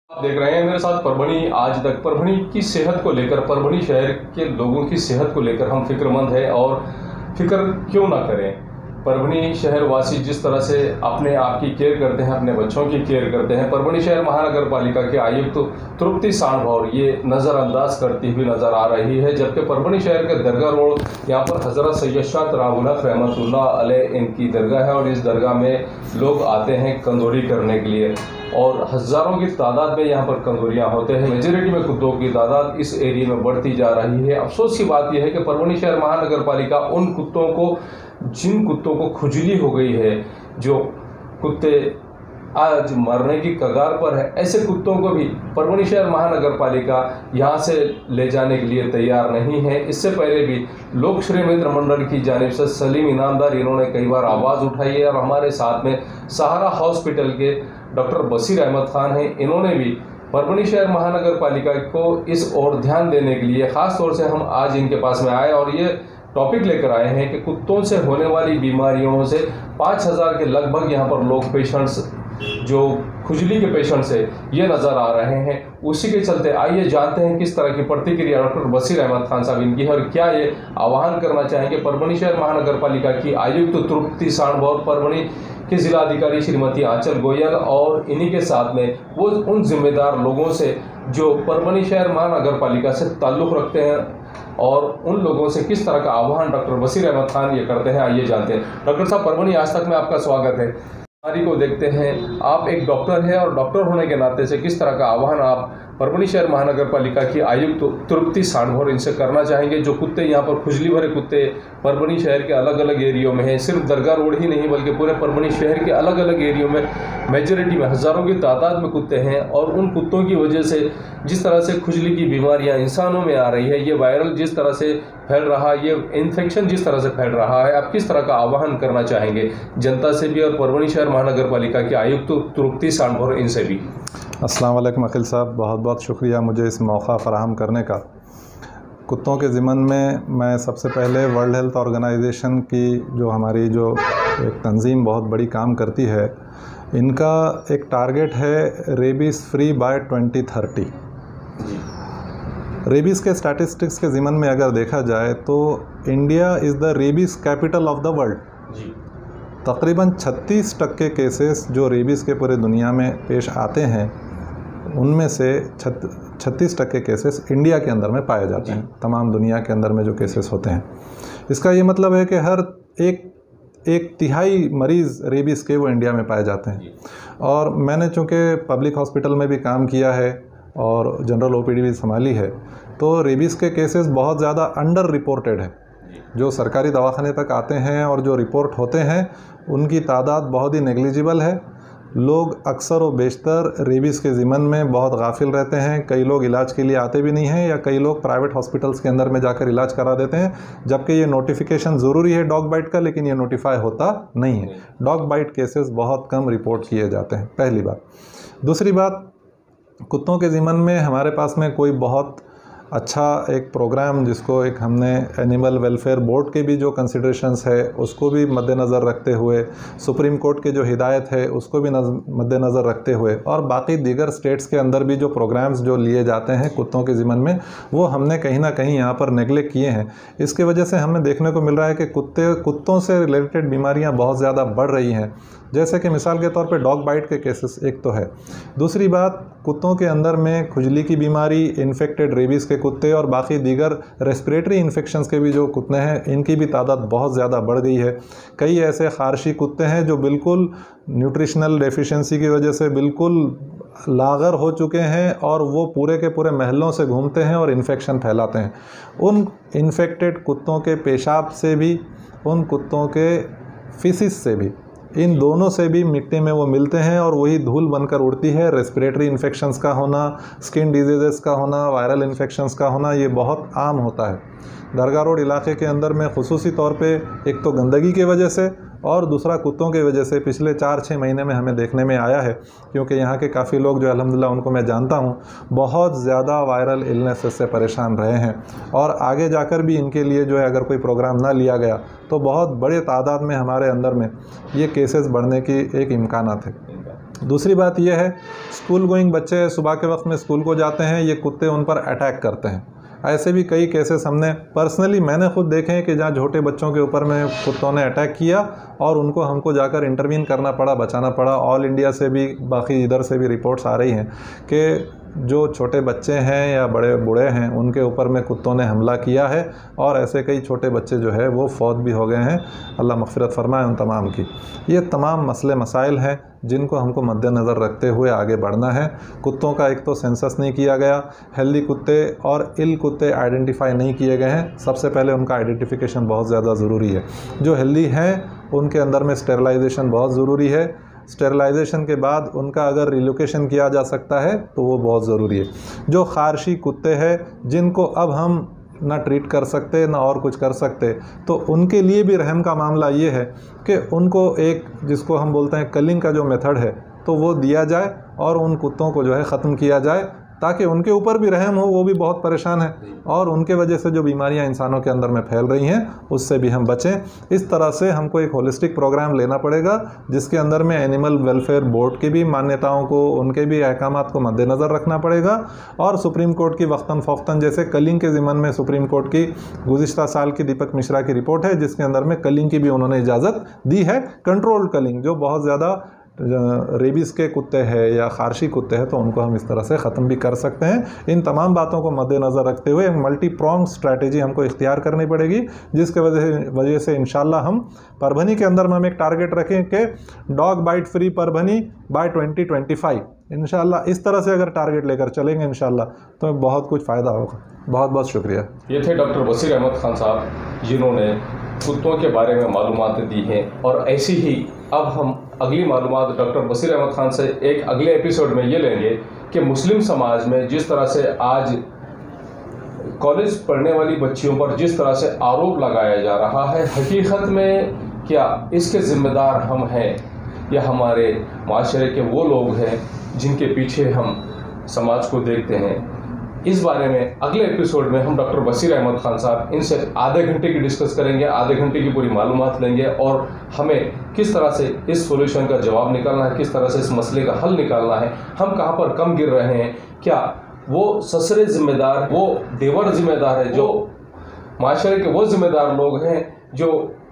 आप देख रहे हैं मेरे साथ परभणी आज तक। परभणी की सेहत को लेकर, परभणी शहर के लोगों की सेहत को लेकर हम फिक्रमंद हैं और फिक्र क्यों ना करें। परभणी शहर वासी जिस तरह से अपने आप की केयर करते हैं, अपने बच्चों की केयर करते हैं, परभणी शहर महानगर पालिका के आयुक्त तृप्ति साणभौर ये नज़रअंदाज करती हुई नजर आ रही है। जबकि परभणी शहर के दरगाह रोड, यहाँ पर हजरत सैयद शाह तराउल हक रहमतुल्लाह अलैह इनकी दरगाह है और इस दरगाह में लोग आते हैं कंदूरी करने के लिए और हज़ारों की तादाद में यहाँ पर कंदूरियाँ होते हैं। मेजॉरिटी में कुत्तों की तादाद इस एरिया में बढ़ती जा रही है। अफसोस की बात यह है कि परभणी शहर महानगर पालिका उन कुत्तों को, जिन कुत्तों को खुजली हो गई है, जो कुत्ते आज मरने की कगार पर है, ऐसे कुत्तों को भी परभणी शहर महानगर पालिका यहाँ से ले जाने के लिए तैयार नहीं है। इससे पहले भी लोक श्रेय मित्र मंडल की जानिब से सलीम इनामदार इन्होंने कई बार आवाज़ उठाई है और हमारे साथ में सहारा हॉस्पिटल के डॉक्टर बशीर अहमद खान हैं। इन्होंने भी परभणी शहर महानगर पालिका को इस ओर ध्यान देने के लिए ख़ास तौर से हम आज इनके पास में आए और ये टॉपिक लेकर आए हैं कि कुत्तों से होने वाली बीमारियों से 5000 के लगभग यहाँ पर लोग पेशेंट्स, जो खुजली के पेशेंट्स है, ये नज़र आ रहे हैं। उसी के चलते आइए जानते हैं किस तरह की प्रतिक्रिया डॉक्टर बशीर अहमद खान साहब इनकी है और क्या ये आह्वान करना चाहेंगे परभणी शहर महानगर पालिका की आयुक्त तृप्ति साणभौर, परभणी के जिलाधिकारी श्रीमती आंचल गोयल और इन्हीं के साथ में वो उन जिम्मेदार लोगों से जो परभणी शहर महानगर पालिका से ताल्लुक़ रखते हैं और उन लोगों से किस तरह का आह्वान डॉक्टर बशीर अहमद खान ये करते हैं। आइए जानते हैं। डॉक्टर साहब, परभणी आज तक में आपका स्वागत है। बीमारी को देखते हैं, आप एक डॉक्टर हैं और डॉक्टर होने के नाते से किस तरह का आह्वान आप परभणी शहर महानगर पालिका की आयुक्त तृप्ति साणभौर इनसे करना चाहेंगे। जो कुत्ते यहाँ पर खुजली भरे कुत्ते परभणी शहर के अलग अलग एरियो में हैं, सिर्फ दरगाह रोड ही नहीं बल्कि पूरे परभणी शहर के अलग अलग एरियो में मेजॉरिटी में हज़ारों की तादाद में कुत्ते हैं और उन कुत्तों की वजह से जिस तरह से खुजली की बीमारियां इंसानों में आ रही है, ये वायरल जिस तरह से फैल रहा है, ये इन्फेक्शन जिस तरह से फैल रहा है, आप किस तरह का आह्वान करना चाहेंगे जनता से भी और परभणी शहर महानगर पालिका के आयुक्त तृप्ति साणभौर इनसे भी। अस्सलाम वालेकुम अखिल साहब, बहुत बहुत शुक्रिया मुझे इस मौका फ़राहम करने का। कुत्तों के ज़िमन में मैं सबसे पहले वर्ल्ड हेल्थ ऑर्गेनाइजेशन की जो हमारी जो एक तंजीम बहुत बड़ी काम करती है, इनका एक टारगेट है रेबीज़ फ्री बाय 2030। रेबीज़ के स्टैटिस्टिक्स के ज़िमन में अगर देखा जाए तो India is the rabies capital of the world. तकरीबन 36% केसेस जो रेबीज़ के पूरे दुनिया में पेश आते हैं, उनमें से 36% केसेस इंडिया के अंदर में पाए जाते हैं, तमाम दुनिया के अंदर में जो केसेस होते हैं। इसका ये मतलब है कि हर एक तिहाई मरीज़ रेबीज़ के वो इंडिया में पाए जाते हैं। और मैंने चूँकि पब्लिक हॉस्पिटल में भी काम किया है और जनरल ओपीडी भी संभाली है, तो रेबीज़ के केसेस बहुत ज़्यादा अंडर रिपोर्टेड है। जो सरकारी दवाखाने तक आते हैं और जो रिपोर्ट होते हैं, उनकी तादाद बहुत ही नेग्लिजिबल है। लोग अक्सर व बेशतर रेबीज़ के ज़िमन में बहुत गाफिल रहते हैं। कई लोग इलाज के लिए आते भी नहीं हैं या कई लोग प्राइवेट हॉस्पिटल्स के अंदर में जाकर इलाज करा देते हैं, जबकि ये नोटिफिकेशन ज़रूरी है डॉग बाइट का, लेकिन ये नोटिफाई होता नहीं है। डॉग बाइट केसेस बहुत कम रिपोर्ट किए जाते हैं, पहली बात। दूसरी बात, कुत्तों के ज़िमन में हमारे पास में कोई बहुत अच्छा एक प्रोग्राम, जिसको एक हमने एनिमल वेलफेयर बोर्ड के भी जो कंसिडरेशंस है उसको भी मद्देनज़र रखते हुए, सुप्रीम कोर्ट के जो हिदायत है उसको भी मद्देनज़र रखते हुए और बाकी दीगर स्टेट्स के अंदर भी जो प्रोग्राम्स जो लिए जाते हैं कुत्तों के ज़िमन में, वो हमने कहीं ना कहीं यहाँ पर नेगलेक्ट किए हैं। इसके वजह से हमें देखने को मिल रहा है कि कुत्तों से रिलेटेड बीमारियाँ बहुत ज़्यादा बढ़ रही हैं। जैसे कि मिसाल के तौर पे डॉग बाइट के केसेस एक तो है। दूसरी बात, कुत्तों के अंदर में खुजली की बीमारी, इन्फेक्टेड रेबीज़ के कुत्ते और बाकी दीगर रेस्पिरेटरी इन्फेक्शंस के भी जो कुत्ते हैं, इनकी भी तादाद बहुत ज़्यादा बढ़ गई है। कई ऐसे खारशी कुत्ते हैं जो बिल्कुल न्यूट्रिशनल डेफिशिएंसी की वजह से बिल्कुल लागर हो चुके हैं और वो पूरे के पूरे महलों से घूमते हैं और इन्फेक्शन फैलाते हैं। उन इन्फेक्टेड कुत्तों के पेशाब से भी, उन कुत्तों के फिसिस से भी, इन दोनों से भी मिट्टी में वो मिलते हैं और वही धूल बनकर उड़ती है। रेस्पिरेटरी इन्फेक्शंस का होना, स्किन डिजीज़ेस का होना, वायरल इन्फेक्शंस का होना, ये बहुत आम होता है। दरगाह रोड इलाके के अंदर में खुसूसी तौर पे एक तो गंदगी की वजह से और दूसरा कुत्तों की वजह से पिछले 4-6 महीने में हमें देखने में आया है, क्योंकि यहाँ के काफ़ी लोग जो अल्हम्दुलिल्लाह उनको मैं जानता हूँ, बहुत ज़्यादा वायरल इलनेस से परेशान रहे हैं और आगे जाकर भी इनके लिए जो है अगर कोई प्रोग्राम ना लिया गया तो बहुत बड़े तादाद में हमारे अंदर में ये केसेस बढ़ने की एक इम्कानात है। दूसरी बात यह है, स्कूल गोइंग बच्चे सुबह के वक्त में स्कूल को जाते हैं, ये कुत्ते उन पर अटैक करते हैं। ऐसे भी कई केसेस हमने पर्सनली मैंने खुद देखे हैं कि जहाँ छोटे बच्चों के ऊपर में कुत्तों ने अटैक किया और उनको हमको जाकर इंटरवीन करना पड़ा, बचाना पड़ा। ऑल इंडिया से भी, बाकी इधर से भी रिपोर्ट्स आ रही हैं कि जो छोटे बच्चे हैं या बड़े बूढ़े हैं उनके ऊपर में कुत्तों ने हमला किया है और ऐसे कई छोटे बच्चे जो है वो फौत भी हो गए हैं। अल्लाह मग़फ़िरत फ़रमाए उन तमाम की। ये तमाम मसले मसाइल हैं जिनको हमको मद्देनज़र रखते हुए आगे बढ़ना है। कुत्तों का एक तो सेंसस नहीं किया गया, हेल्दी कुत्ते और इल कुत्ते आइडेंटिफाई नहीं किए गए हैं। सबसे पहले उनका आइडेंटिफिकेशन बहुत ज़्यादा ज़रूरी है। जो हेल्दी हैं उनके अंदर में स्टेरिलाइजेशन बहुत ज़रूरी है। स्टेरिलाइजेशन के बाद उनका अगर रिलोकेशन किया जा सकता है तो वो बहुत ज़रूरी है। जो खारशी कुत्ते हैं जिनको अब हम ना ट्रीट कर सकते ना और कुछ कर सकते, तो उनके लिए भी रहम का मामला ये है कि उनको एक, जिसको हम बोलते हैं कलिंग का जो मेथड है, तो वो दिया जाए और उन कुत्तों को जो है ख़त्म किया जाए ताकि उनके ऊपर भी रहम हो। वो भी बहुत परेशान है और उनके वजह से जो बीमारियां इंसानों के अंदर में फैल रही हैं उससे भी हम बचें। इस तरह से हमको एक होलिस्टिक प्रोग्राम लेना पड़ेगा जिसके अंदर में एनिमल वेलफेयर बोर्ड की भी मान्यताओं को, उनके भी अहकामात को मद्देनज़र रखना पड़ेगा और सुप्रीम कोर्ट की वक्तन फ़ौक्तन, जैसे कलिंग के ज़िम्मन में सुप्रीम कोर्ट की गुज़िश्ता साल की दीपक मिश्रा की रिपोर्ट है जिसके अंदर में कलिंग की भी उन्होंने इजाज़त दी है। कंट्रोल्ड कलिंग जो बहुत ज़्यादा रेबीज़ के कुत्ते हैं या खारशी कुत्ते हैं तो उनको हम इस तरह से ख़त्म भी कर सकते हैं। इन तमाम बातों को मद्देनज़र रखते हुए एक मल्टी प्रॉन्ग स्ट्रैटेजी हमको इख्तियार करनी पड़ेगी जिसके वजह से इंशाल्लाह हम परभनी के अंदर में हम एक टारगेट रखें कि dog bite free Parbhani by 2025। इंशाल्लाह इस तरह से अगर टारगेट लेकर चलेंगे इंशाल्लाह तो बहुत कुछ फ़ायदा होगा। बहुत बहुत शुक्रिया। ये थे डॉक्टर बसीर अहमद खान साहब जिन्होंने कुत्तों के बारे में मालूमात दी हैं और ऐसी ही अब हम अगली मालूमात डॉक्टर बसीर अहमद खान से एक अगले एपिसोड में ये लेंगे कि मुस्लिम समाज में जिस तरह से आज कॉलेज पढ़ने वाली बच्चियों पर जिस तरह से आरोप लगाया जा रहा है, हकीकत में क्या इसके ज़िम्मेदार हम हैं या हमारे माशरे के वो लोग हैं जिनके पीछे हम समाज को देखते हैं। इस बारे में अगले एपिसोड में हम डॉक्टर बसीर अहमद खान साहब इनसे आधे घंटे की डिस्कस करेंगे, आधे घंटे की पूरी मालूमात लेंगे और हमें किस तरह से इस सॉल्यूशन का जवाब निकालना है, किस तरह से इस मसले का हल निकालना है, हम कहाँ पर कम गिर रहे हैं, क्या वो ससुरे जिम्मेदार, वो देवर जिम्मेदार है, जो माशरे के वो जिम्मेदार लोग हैं जो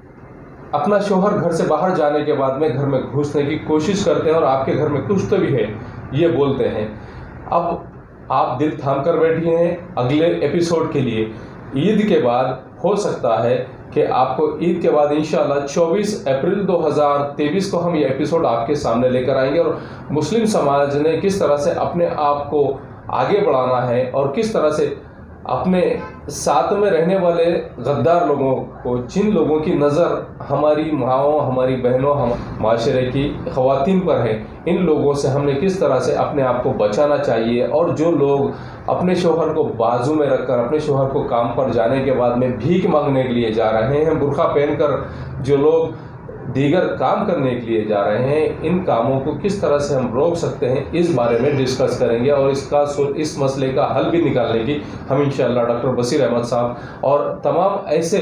अपना शोहर घर से बाहर जाने के बाद में घर में घुसने की कोशिश करते हैं और आपके घर में कुछ तो भी है ये बोलते हैं। अब आप दिल थाम कर बैठिए हैं अगले एपिसोड के लिए। ईद के बाद हो सकता है कि आपको ईद के बाद इंशाल्लाह 24 अप्रैल 2023 को हम ये एपिसोड आपके सामने लेकर आएंगे और मुस्लिम समाज ने किस तरह से अपने आप को आगे बढ़ाना है और किस तरह से अपने साथ में रहने वाले गद्दार लोगों को, जिन लोगों की नज़र हमारी माँओं, हमारी बहनों, हम माशरे की ख़वातीन पर है, इन लोगों से हमने किस तरह से अपने आप को बचाना चाहिए। और जो लोग अपने शोहर को बाजू में रखकर, अपने शोहर को काम पर जाने के बाद में भीख मांगने के लिए जा रहे हैं, बुर्का पहनकर जो लोग दीगर काम करने के लिए जा रहे हैं, इन कामों को किस तरह से हम रोक सकते हैं, इस बारे में डिस्कस करेंगे और इस मसले का हल भी निकालने की हम इंशाअल्लाह डॉक्टर बसीर अहमद साहब और तमाम ऐसे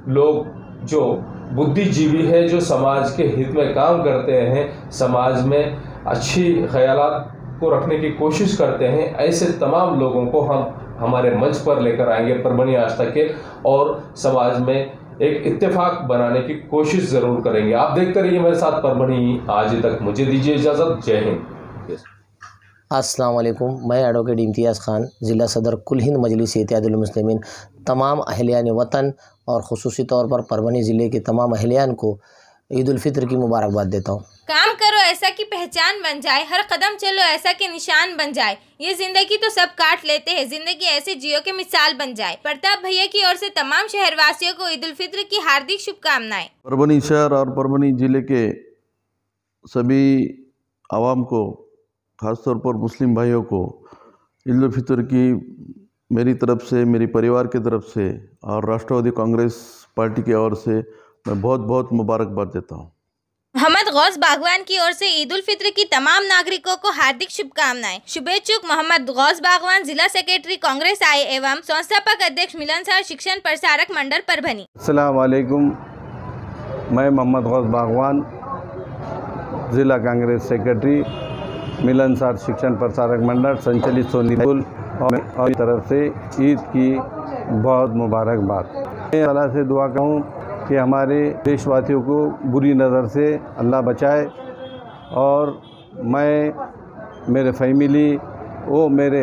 लोग जो बुद्धिजीवी है, जो समाज के हित में काम करते हैं, समाज में अच्छी ख्यालात को रखने की कोशिश करते हैं, ऐसे तमाम लोगों को हम हमारे मंच पर लेकर आएंगे परभनी आज तक के और समाज में एक इत्तेफाक बनाने की कोशिश ज़रूर करेंगे। आप देखते रहिए मेरे साथ परभनी आज तक। मुझे दीजिए इजाज़त। जय हिंद। अस्सलाम वालेकुम। मैं एडवोकेट इम्तियाज़ खान, ज़िला सदर कुल हिंद मजलिस इत्तेहादुल मुस्लिमीन, तमाम अहलियान वतन और ख़ुसूसी तौर पर परभनी ज़िले के तमाम अहलियान को ईद उल फित्र की मुबारकबाद देता हूँ। काम करो ऐसा कि पहचान बन जाए, हर कदम चलो ऐसा कि निशान बन जाए, ये जिंदगी तो सब काट लेते हैं, जिंदगी ऐसे जियो के मिसाल बन जाए। प्रताप भैया की ओर से तमाम शहरवासियों को ईद उल फित्र की हार्दिक शुभकामनाएं। परभनी शहर और परभनी ज़िले के सभी आवाम को, ख़ासतौर पर मुस्लिम भाइयों को ईद उल फित्र की मेरी तरफ से, मेरी परिवार की तरफ से और राष्ट्रवादी कांग्रेस पार्टी की ओर से मैं बहुत बहुत मुबारकबाद देता हूँ। मोहम्मद गौस बागवान की ओर से ईद उल फित्र की तमाम नागरिकों को हार्दिक शुभकामनाएं। शुभेच्छुक मोहम्मद गौस बागवान, जिला सेक्रेटरी कांग्रेस आई एवं संस्थापक अध्यक्ष मिलनसार शिक्षण प्रसारक मंडल परभनी। अस्सलाम वालेकुम। मैं मोहम्मद गौस बागवान जिला कांग्रेस सेक्रेटरी, मिलनसार शिक्षण प्रसारक मंडल संचालित सोनी स्कूल और तरफ से ईद की बहुत मुबारकबाद। मैं अल्लाह से दुआ करूँ कि हमारे देशवासियों को बुरी नज़र से अल्लाह बचाए और मैं, मेरे फैमिली, वो मेरे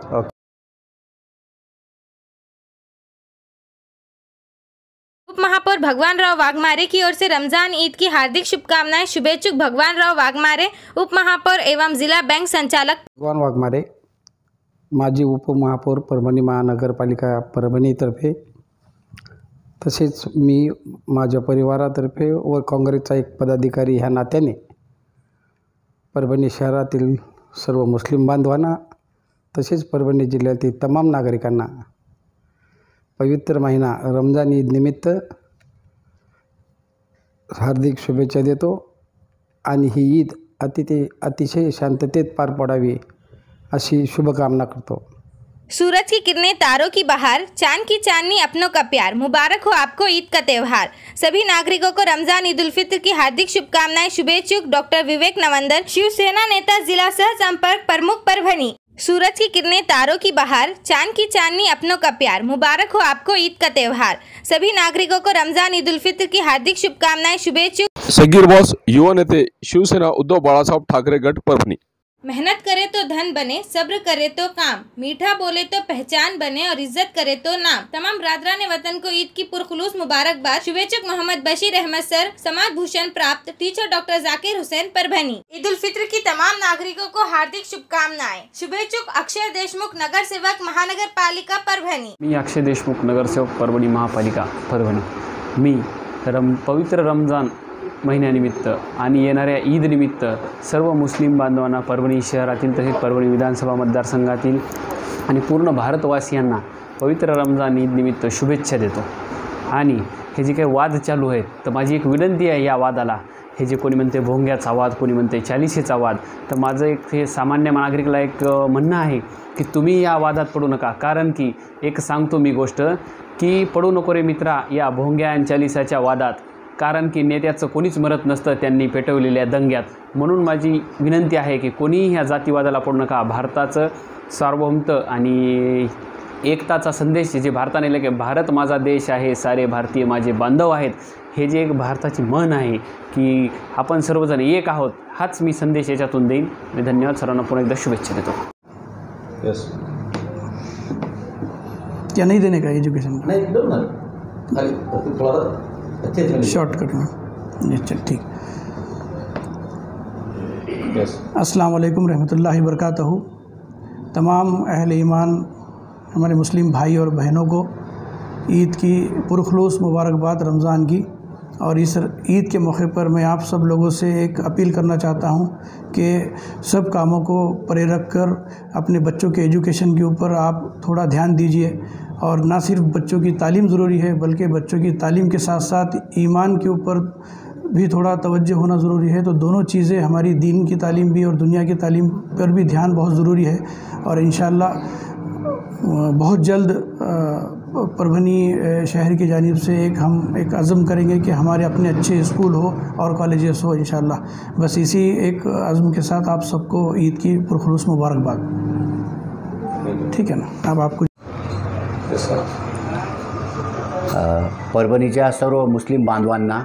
उप महापौर भगवान राव वाघमारे की ओर से रमजान ईद की हार्दिक शुभकामनाएं। शुभेच्छुक भगवान राव वाघमारे, उप महापौर एवं जिला बैंक संचालक। भगवान वाघमारे, माजी उपमहापौर परभणी महानगरपालिका परभणीतर्फे, तसेच मी माझ्या परिवारातर्फे व काँग्रेसचा एक पदाधिकारी ह्या नात्याने परभणी शहरातील सर्व मुस्लिम बांधवांना तसेच परभणी जिल्ह्यातील तमाम नागरिकांना पवित्र महिना रमजान ईद निमित्त हार्दिक शुभेच्छा देतो आणि ही ईद अतिशय शांततेत पार पडावी अशी शुभकामना करतो। सूरज की किरणें, तारों की बहार, चांद की चांदनी, अपनों का प्यार। मुबारक हो आपको ईद का त्यौहार। सभी नागरिकों को रमजान ईद उल फित्र की हार्दिक शुभकामनाएं। शुभेच्छुक डॉक्टर विवेक नवंदर, शिवसेना नेता, जिला सह संपर्क प्रमुख परभणी। सूरज की किरणें, तारों की बहार, चांद की चांदनी, अपनों का प्यार। मुबारक हो आपको ईद का त्यौहार। सभी नागरिकों को रमजान ईद उल फित्र की हार्दिक शुभकामनाएं। शुभेच्छुक सगीर बॉस, युवा नेते, शिवसेना, उद्धव बाळासाहेब ठाकरे गट, परभणी। मेहनत करे तो धन बने, सब्र करे तो काम, मीठा बोले तो पहचान बने और इज्जत करे तो नाम। तमाम बरादरान वतन को ईद की पुरखुलूस मुबारकबाद। शुभेच्छुक मोहम्मद बशीर अहमद सर, समाज भूषण प्राप्त, टीचर डॉक्टर जाकिर हुसैन, परभणी। ईद उल फित्र की तमाम नागरिकों को हार्दिक शुभकामनाएं। शुभेच्छुक अक्षय देशमुख, नगर सेवक, महानगर पालिका, परभणी। मी अक्षय देशमुख, नगरसेवक, परभणी महापालिका, परभणी। मी पवित्र रमजान महिन्यानिमित्त आणि येणाऱ्या ईदनिमित्त सर्व मुस्लिम बांधवांना परभणी शहरातील तसेच परभणी विधानसभा मतदारसंघातील आणि पूर्ण भारतवासियांना पवित्र रमजान ईदनिमित्त शुभेच्छा देतो। आणि हे जे काही वाद चालू आहेत तर माझी एक विनंती आहे या वादाला, हे जे कोणी म्हणते भोंग्याचा वाद, कोणी म्हणते चालिसेचा वाद, तर माझं एक हे सामान्य नागरिकला एक म्हणणं आहे की तुम्ही या वादात पडू नका। कारण की एक सांगतो मी गोष्ट की पडू नको रे मित्रा या भोंग्या आणि चालिसाच्या वादात, कारण की नेत्याचं कोणीच मरत नसतं त्यांनी पेटवलेल्या दंग्यात। म्हणून माझी विनंती आहे की कोणीही ह्या जातीवादाला पडू नका। भारताचं सार्वभौमत्व आणि एकताचा संदेश जे भारताने दिला की भारत माझा देश आहे, सारे भारतीय माझे बांधव आहेत, हे जे एक भारताची म्हण आहे की आपण सर्वजण एक आहोत, हाच मी संदेश याच्यातून देईन। मी धन्यवाद, सर्वांना पुन्हा एकदा शुभेच्छा देतो। क्या नहीं देने का एजुकेशन नहीं दो ना, थोड़ा अच्छे से शॉर्टकट में। अच्छा ठीक। अस्सलाम वालेकुम रहमतुल्लाहि वबरकातुहू। तमाम अहले ईमान हमारे मुस्लिम भाई और बहनों को ईद की पुरखुलूस मुबारकबाद रमज़ान की। और इस ईद के मौके पर मैं आप सब लोगों से एक अपील करना चाहता हूं कि सब कामों को परे रख कर अपने बच्चों के एजुकेशन के ऊपर आप थोड़ा ध्यान दीजिए। और ना सिर्फ बच्चों की तालीम ज़रूरी है बल्कि बच्चों की तालीम के साथ साथ ईमान के ऊपर भी थोड़ा तवज्जो होना ज़रूरी है। तो दोनों चीज़ें, हमारी दीन की तालीम भी और दुनिया की तालीम पर भी ध्यान बहुत ज़रूरी है। और इंशाअल्लाह बहुत जल्द परभणी शहर की जानिब से हम एक अज़म करेंगे कि हमारे अपने अच्छे स्कूल हो और कॉलेजेस हो इंशाअल्लाह। बस इसी एक अज़म के साथ आप सबको ईद की पुरखुलूस मुबारकबाद। ठीक है ना। अब आपको परभणीच्या सर्व मुस्लिम बांधवांना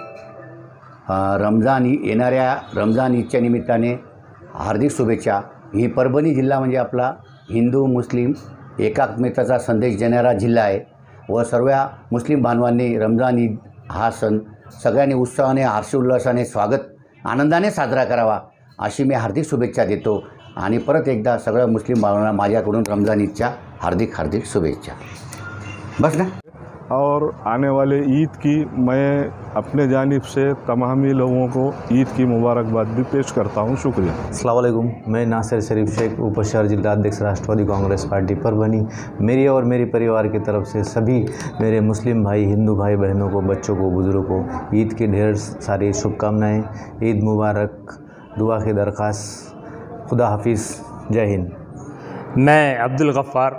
येणाऱ्या रमजान ईदच्या निमित्ताने हार्दिक शुभेच्छा। ही परभणी जिल्हा म्हणजे आपला हिंदू मुस्लिम एकात्मतेचा संदेश देणारा जिल्हा आहे व सर्व मुस्लिम बांधवांनी रमजान ईद हा सण सगळ्यांनी उत्साहाने हर्षोल्लासाने स्वागत आनंदाने साजरा करावा अशी मी हार्दिक शुभेच्छा देतो। आणि परत एकदा सगळ्या मुस्लिम बांधवांना माझ्याकडून रमजान ईदच्या हार्दिक हार्दिक शुभेच्छा। बस ना। और आने वाले ईद की मैं अपने जानिब से तमामी लोगों को ईद की मुबारकबाद भी पेश करता हूँ। शुक्रिया। अस्सलाम वालेकुम, मैं नासिर शरीफ शेख, उपशहर जिला अध्यक्ष राष्ट्रवादी कांग्रेस पार्टी परभणी। मेरी और मेरे परिवार की तरफ से सभी मेरे मुस्लिम भाई, हिंदू भाई बहनों को, बच्चों को, बुज़ुर्गों को ईद की ढेर सारी शुभकामनाएँ। ईद मुबारक, दुआ की दरख्वास्त। खुदा हाफिज़, जय हिंद। मैं अब्दुल गफ़्फ़ार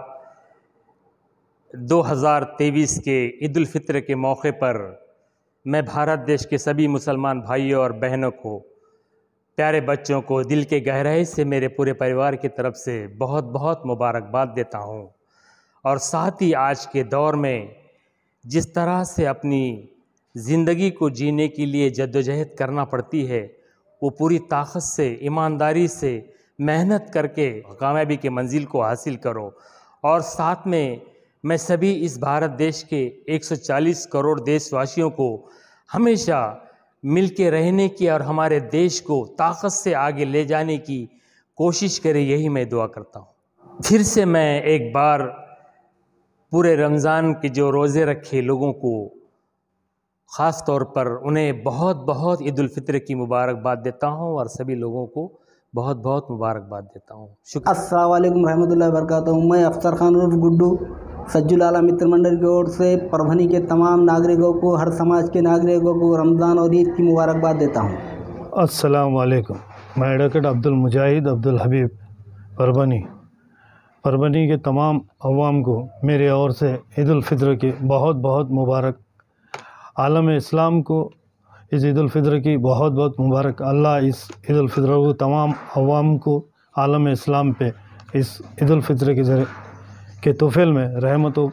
2023 के ईद उल फित्र के मौके पर मैं भारत देश के सभी मुसलमान भाइयों और बहनों को प्यारे बच्चों को दिल के गहराई से मेरे पूरे परिवार की तरफ से बहुत बहुत मुबारकबाद देता हूँ। और साथ ही आज के दौर में जिस तरह से अपनी ज़िंदगी को जीने के लिए जद्दोजहद करना पड़ती है, वो पूरी ताकत से, ईमानदारी से मेहनत करके कामयाबी के मंजिल को हासिल करो। और साथ में मैं सभी इस भारत देश के 140 करोड़ देशवासियों को हमेशा मिल के रहने की और हमारे देश को ताकत से आगे ले जाने की कोशिश करे, यही मैं दुआ करता हूँ। फिर से मैं एक बार पूरे रमज़ान के जो रोज़े रखे लोगों को, ख़ास तौर पर उन्हें बहुत बहुत ईद उल फित्र की मुबारकबाद देता हूँ और सभी लोगों को बहुत बहुत मुबारकबाद देता हूँ। शुक्रिया। अस्सलाम वालेकुम रहमतुल्लाहि व बरकातहू। मैं अफसर खान उर्फ गुड्डू सज्जुल आला मित्र मंडल की ओर से परभनी के तमाम नागरिकों को, हर समाज के नागरिकों को रमज़ान और ईद की मुबारकबाद देता हूँ। अस्सलाम वालेकुम। मैं एडवोकेट अब्दुल मुजाहिद अब्दुल हबीब परभनी के तमाम अवाम को मेरे ओर से ईद उल फित्र की बहुत बहुत मुबारक। आलम इस्लाम को इस ईद उल फित्र की बहुत बहुत मुबारक। अल्लाह इस ईद उल फित्र को तमाम अवाम को आलम इस्लाम पे इस ईद उल फित्र के ज़रिए के तोफ़ेल में रहमतों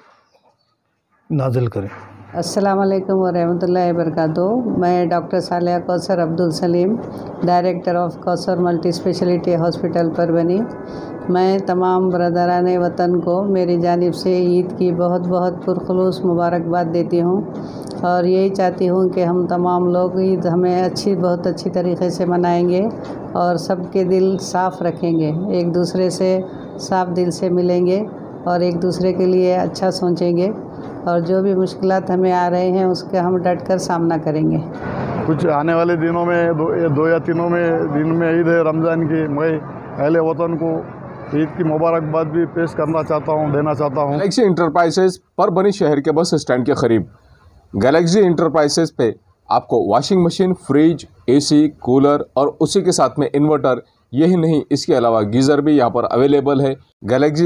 नाजिल करें। अस्सलाम वालेकुम व रहमतुल्लाहि व बरकातहू। मैं doctor Saliya Kausar Abdul Salim, director of Kausar multi speciality hospital Parbhani. मैं तमाम बरदरान वतन को मेरी जानिब से ईद की बहुत बहुत पुरखुलूस मुबारकबाद देती हूँ और यही चाहती हूँ कि हम तमाम लोग ईद हमें बहुत अच्छी तरीके से मनाएंगे और सबके दिल साफ़ रखेंगे, एक दूसरे से साफ़ दिल से मिलेंगे और एक दूसरे के लिए अच्छा सोचेंगे और जो भी मुश्किलात हमें आ रहे हैं उसका हम डट कर सामना करेंगे। कुछ आने वाले दिनों में दो या तीनों में दिन में ईद है रमज़ान की। मैं अहले वतन को ईद की मुबारकबाद भी पेश करना चाहता हूँ, देना चाहता हूँ। गैलेक्सी इंटरप्राइजेज परभनी शहर के बस स्टैंड के करीब गैलेक्सी इंटरप्राइजेज पे आपको washing machine, fridge, AC, cooler और उसी के साथ में इन्वर्टर, यही नहीं इसके अलावा गीज़र भी यहाँ पर अवेलेबल है। गैलेक्सी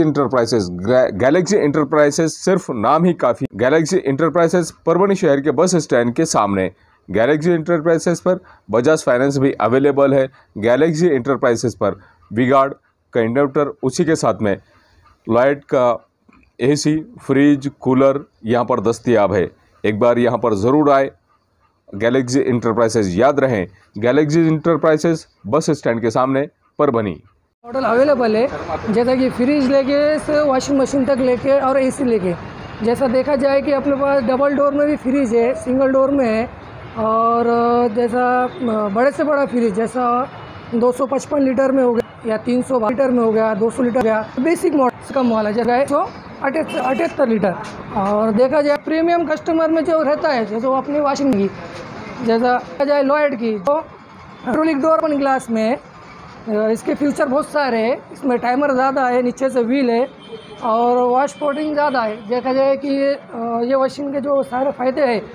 इंटरप्राइजेज सिर्फ नाम ही काफ़ी। गैलेक्सी इंटरप्राइजेज परभनी शहर के बस स्टैंड के सामने। गैलेक्सी इंटरप्राइजेज पर बजाज फाइनेंस भी अवेलेबल है। गैलेक्सी इंटरप्राइजेज पर वी-गार्ड का इन्वर्टर, उसी के साथ में लाइट का एसी, फ्रिज, कूलर यहाँ पर दस्तयाब है। एक बार यहाँ पर ज़रूर आए। गैलेक्सी इंटरप्राइजेज, याद रहें गैलेक्सी इंटरप्राइजेज बस स्टैंड के सामने परभनी। मॉडल अवेलेबल है, जैसा कि फ्रिज लेके से वॉशिंग मशीन तक लेके और एसी लेके। जैसा देखा जाए कि अपने पास डबल डोर में भी फ्रिज है, सिंगल डोर में है, और जैसा बड़े से बड़ा फ्रिज जैसा 255 लीटर में हो गया या 300 लीटर में हो गया, 200 लीटर गया। बेसिक मॉडल कम वाला जैसा है 178 लीटर। और देखा जाए प्रीमियम कस्टमर में जो रहता है, जैसे वो अपनी वॉशिंग की, जैसा देखा जाए लॉयड की तो हाइड्रोलिक डोर अपन ग्लास में, इसके फीचर बहुत सारे हैं। इसमें टाइमर ज़्यादा है, नीचे से व्हील है और वॉश पोर्टिंग ज़्यादा है। देखा जाए कि ये वॉशिंग के जो सारे फ़ायदे हैं,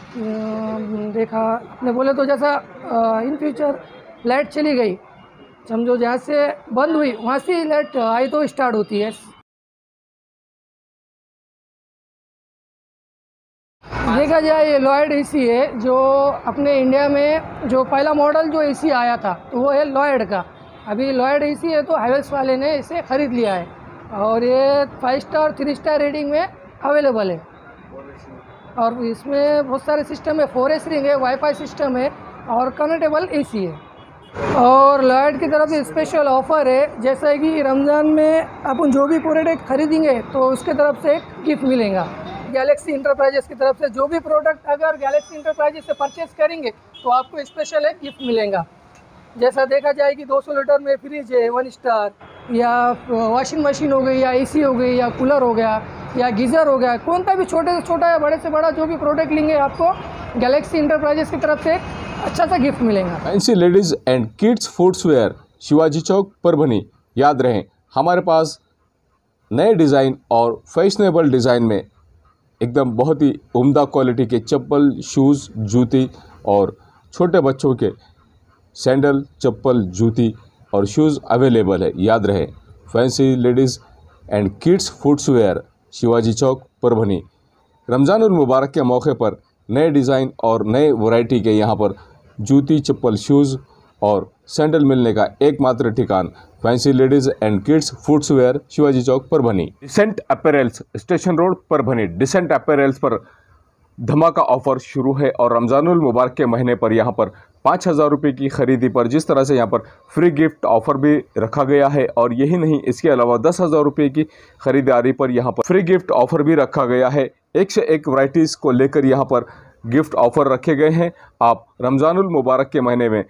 देखा आपने बोले तो जैसा इन फ्यूचर लाइट चली गई, समझो जहाँ से बंद हुई वहाँ से लाइट आई तो स्टार्ट होती है। देखा जाए ये लॉयड एसी है, जो अपने इंडिया में जो पहला मॉडल जो एसी आया था तो वो है लॉयड का। अभी लॉयड एसी है तो हैवेल्स वाले ने इसे ख़रीद लिया है और ये 5 स्टार 3 स्टार रेटिंग में अवेलेबल है। और इसमें बहुत सारे सिस्टम है, 4S रिंग है, वाईफाई सिस्टम है और कनेक्टेबल एसी है। और लॉयड की तरफ से स्पेशल ऑफ़र है, जैसा कि रमज़ान में अपन जो भी प्रोडक्ट खरीदेंगे तो उसके तरफ से एक गिफ्ट मिलेगा। गैलेक्सी इंटरप्राइजेस की तरफ से जो भी प्रोडक्ट अगर गैलेक्सी इंटरप्राइजेस से परचेस करेंगे तो आपको स्पेशल एक गिफ्ट मिलेगा। जैसा देखा जाए कि 200 लीटर में फ्रिज है 1 स्टार, या वॉशिंग मशीन हो गई, या एसी हो गई, या कूलर हो गया, या गीज़र हो गया, कौन सा भी छोटे से छोटा या बड़े से बड़ा जो भी प्रोडक्ट लेंगे आपको गैलेक्सी इंटरप्राइजेस की तरफ से अच्छा सा गिफ्ट मिलेगा। Fancy ladies and kids footwear, Shivaji Chowk Parbhani. याद रहें हमारे पास नए डिज़ाइन और फैशनेबल डिज़ाइन में एकदम बहुत ही उम्दा क्वालिटी के चप्पल, शूज़, जूती और छोटे बच्चों के सैंडल, चप्पल, जूती और शूज़ अवेलेबल है। याद रहे fancy ladies and kids footwear, Shivaji Chowk Parbhani. Ramzanul मुबारक के मौके पर नए डिज़ाइन और नए वैरायटी के यहाँ पर जूती, चप्पल, शूज़ और सैंडल मिलने का एकमात्र ठिकान fancy ladies and kids footwear, Shivaji Chowk, Parbhani. Decent apparels, station road, Parbhani. Decent apparels पर धमाका ऑफर शुरू है और रमज़ानुल मुबारक के महीने पर यहाँ पर 5,000 रुपये की खरीदी पर जिस तरह से यहाँ पर फ्री गिफ्ट ऑफर भी रखा गया है, और यही नहीं, इसके अलावा 10,000 रुपये की खरीदारी पर यहाँ पर फ्री गिफ्ट ऑफर भी रखा गया है। एक से एक वैरायटीज़ को लेकर यहाँ पर गिफ्ट ऑफर रखे गए हैं। आप रमज़ानुल मुबारक के महीने में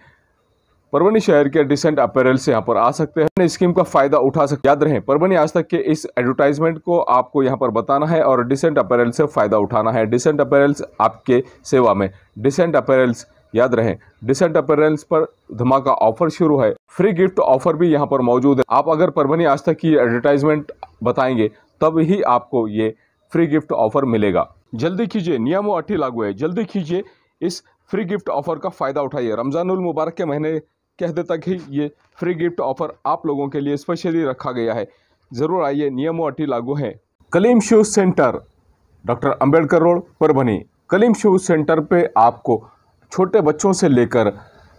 परभनी शहर के डिसेंट अपैरल से यहाँ पर आ सकते हैं, इस स्कीम का फ़ायदा उठा सकते हैं। याद रहे, परभनी आज तक के इस एडवर्टाइजमेंट को आपको यहाँ पर बताना है और डिसेंट अपैरल से फ़ायदा उठाना है। डिसेंट अपैरल्स आपके सेवा में। डिसेंट अपैरल्स, याद रहे, डिसेंट अपैरल्स पर धमाका ऑफर शुरू है। फ्री गिफ्ट ऑफर भी यहाँ पर मौजूद है। आप अगर परभनी आज तक की एडवर्टाइजमेंट बताएंगे तब ही आपको ये फ्री गिफ्ट ऑफर मिलेगा। जल्दी कीजिए, नियम व अटी लागू है। जल्दी कीजिए, इस फ्री गिफ्ट ऑफर का फ़ायदा उठाइए। रमज़ानुल मुबारक के महीने कहते तक ही ये फ्री गिफ्ट ऑफर आप लोगों के लिए स्पेशली रखा गया है। ज़रूर आइए, नियम व अटी लागू है। Kaleem shoes centre, doctor Ambedkar road, Parbhani. Kaleem shoes centre पे आपको छोटे बच्चों से लेकर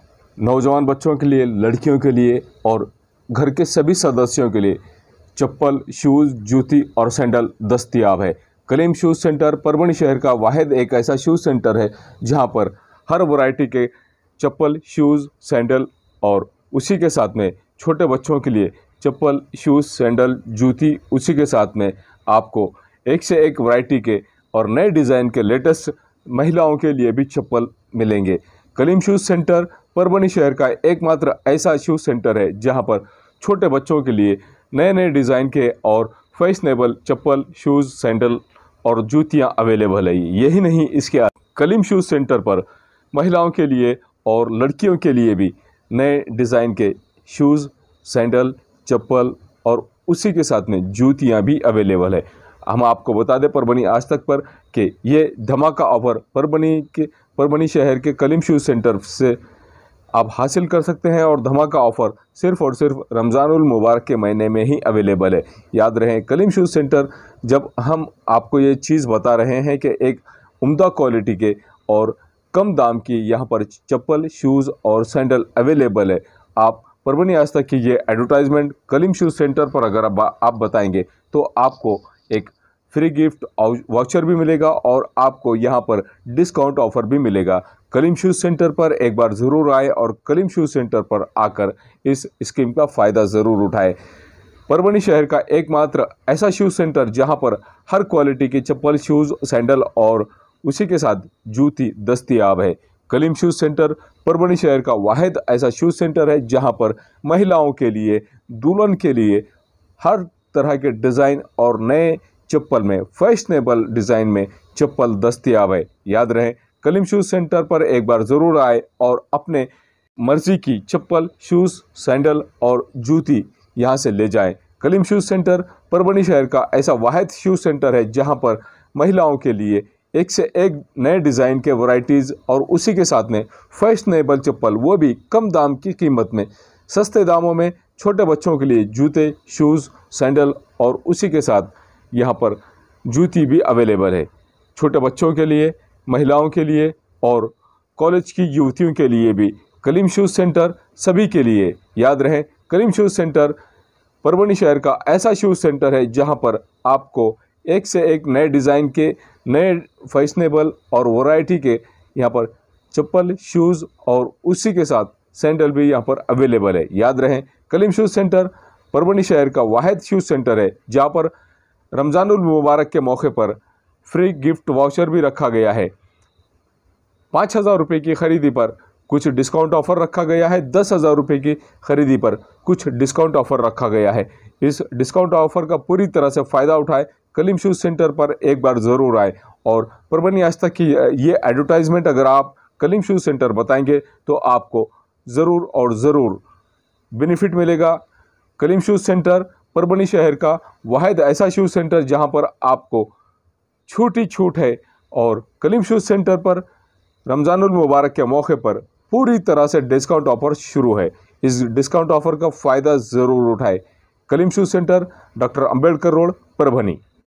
नौजवान बच्चों के लिए, लड़कियों के लिए और घर के सभी सदस्यों के लिए चप्पल, शूज़, जूती और सैंडल दस्तयाब है। कलीम शूज़ सेंटर परभनी शहर का वाहिद एक ऐसा शूज़ सेंटर है जहां पर हर वैरायटी के चप्पल, शूज़, सैंडल और उसी के साथ में छोटे बच्चों के लिए चप्पल, शूज़, सैंडल, जूती, उसी के साथ में आपको एक से एक वैरायटी के और नए डिज़ाइन के लेटेस्ट महिलाओं के लिए भी चप्पल मिलेंगे। कलीम शूज़ सेंटर परभनी शहर का एकमात्र ऐसा शूज़ सेंटर है जहां पर छोटे बच्चों के लिए नए नए डिज़ाइन के और फैशनेबल चप्पल, शूज़, सैंडल और जूतियां अवेलेबल है। यही नहीं, इसके कलीम शूज़ सेंटर पर महिलाओं के लिए और लड़कियों के लिए भी नए डिज़ाइन के शूज़, सैंडल, चप्पल और उसी के साथ में जूतियां भी अवेलेबल है। हम आपको बता दें परभनी आज तक पर कि ये धमाका ऑफर परभनी शहर के कलीम शूज़ सेंटर से आप हासिल कर सकते हैं और धमाका ऑफ़र सिर्फ़ और सिर्फ रमज़ानुल मुबारक के महीने में ही अवेलेबल है। याद रहे, कलीम शूज़ सेंटर, जब हम आपको ये चीज़ बता रहे हैं कि एक उम्दा क्वालिटी के और कम दाम की यहाँ पर चप्पल, शूज़ और सैंडल अवेलेबल है। आप परभनी आज तक की ये एडवर्टाइजमेंट कलीम शूज़ सेंटर पर अगर आप बताएंगे तो आपको एक फ्री गिफ्ट वाउचर भी मिलेगा और आपको यहाँ पर डिस्काउंट ऑफ़र भी मिलेगा। कलीम शूज़ सेंटर पर एक बार ज़रूर आए और कलीम शूज़ सेंटर पर आकर इस स्कीम का फ़ायदा ज़रूर उठाए। परभनी शहर का एकमात्र ऐसा शूज़ सेंटर जहाँ पर हर क्वालिटी की चप्पल, शूज़, सैंडल और उसी के साथ जूती दस्तयाब है। कलीम शूज़ सेंटर परभनी शहर का वाहिद ऐसा शूज़ सेंटर है जहाँ पर महिलाओं के लिए, दुल्हन के लिए हर तरह के डिज़ाइन और नए चप्पल में, फैशनेबल डिज़ाइन में चप्पल दस्तयाब है। याद रहे, कलीम शूज़ सेंटर पर एक बार ज़रूर आए और अपने मर्ज़ी की चप्पल, शूज़, सैंडल और जूती यहाँ से ले जाएं। कलीम शूज़ सेंटर परभनी शहर का ऐसा वाहिद शूज़ सेंटर है जहाँ पर महिलाओं के लिए एक से एक नए डिज़ाइन के वैरायटीज़ और उसी के साथ में फैशनेबल चप्पल, वो भी कम दाम की कीमत में, सस्ते दामों में छोटे बच्चों के लिए जूते, शूज़, सैंडल और उसी के साथ यहाँ पर जूती भी अवेलेबल है। छोटे बच्चों के लिए, महिलाओं के लिए और कॉलेज की युवतियों के लिए भी कलीम शूज़ सेंटर सभी के लिए। याद रहे, कलीम शूज़ सेंटर परभनी शहर का ऐसा शूज़ सेंटर है जहाँ पर आपको एक से एक नए डिज़ाइन के, नए फैशनेबल और वैरायटी के यहाँ पर चप्पल, शूज़ और उसी के साथ सैंडल भी यहाँ पर अवेलेबल है। याद रहे, कलीम शूज़ सेंटर परभनी शहर का वाहिद शूज़ सेंटर है जहाँ पर रमज़ानुल मुबारक के मौके पर फ्री गिफ्ट वाउचर भी रखा गया है। 5,000 रुपये की खरीदी पर कुछ डिस्काउंट ऑफ़र रखा गया है। 10,000 रुपये की खरीदी पर कुछ डिस्काउंट ऑफ़र रखा गया है। इस डिस्काउंट ऑफ़र का पूरी तरह से फ़ायदा उठाए, कलीम शूज़ सेंटर पर एक बार ज़रूर आए और परभनी आज तक की ये एडवर्टाइजमेंट अगर आप कलीम शूज़ सेंटर बताएंगे तो आपको ज़रूर और ज़रूर बेनिफिट मिलेगा। कलीम शूज़ सेंटर परभनी शहर का वाहिद ऐसा शूज़ सेंटर जहां पर आपको छोटी छूट है और कलीम शूज़ सेंटर पर रमज़ानुल मुबारक के मौके पर पूरी तरह से डिस्काउंट ऑफ़र शुरू है। इस डिस्काउंट ऑफ़र का फ़ायदा ज़रूर उठाए। Kaleem shoes centre, doctor Ambedkar road, Parbhani.